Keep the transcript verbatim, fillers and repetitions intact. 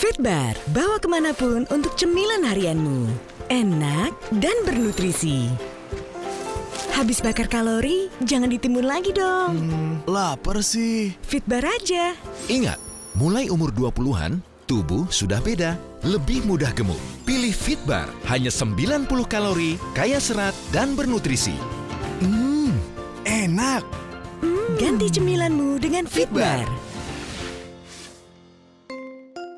Fitbar, bawa kemanapun untuk cemilan harianmu. Enak dan bernutrisi. Habis bakar kalori, jangan ditimbun lagi dong. Hmm, lapar sih. Fitbar aja. Ingat, mulai umur dua puluhan, tubuh sudah beda. Lebih mudah gemuk. Pilih Fitbar, hanya sembilan puluh kalori, kaya serat dan bernutrisi. Hmm, enak. Ganti cemilanmu dengan Fitbar.